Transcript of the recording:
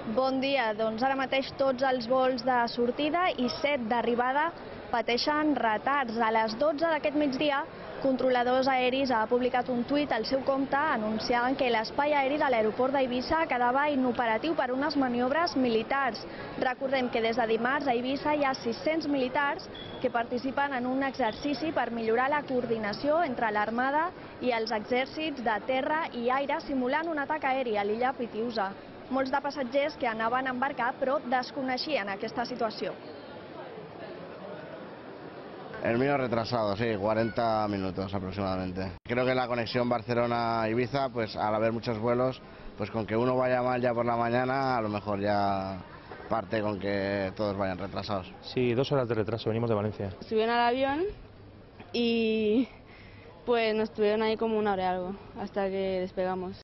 Bon dia. Doncs ara mateix tots els vols de sortida i 7 d'arribada pateixen retards. A les 12 d'aquest migdia, Controladors Aeris ha publicat un tuit al seu compte anunciant que l'espai aeri de l'aeroport d'Eivissa quedava inoperatiu per unes maniobres militars. Recordem que des de dimarts a Eivissa hi ha 600 militars que participen en un exercici per millorar la coordinació entre l'Armada i els exèrcits de terra i aire simulant un atac aeri a l'illa Pitiusa. Molts de passatgers que anaven a embarcar però desconeixien aquesta situació. El mío retrasado, sí, 40 minutos aproximadamente. Creo que la conexión Barcelona-Ibiza, pues al haber muchos vuelos, pues con que uno vaya mal ya por la mañana, a lo mejor ya parte con que todos vayan retrasados. Sí, 2 horas de retraso, venimos de Valencia. Subieron al avión y pues nos tuvieron ahí como una hora y algo, hasta que despegamos.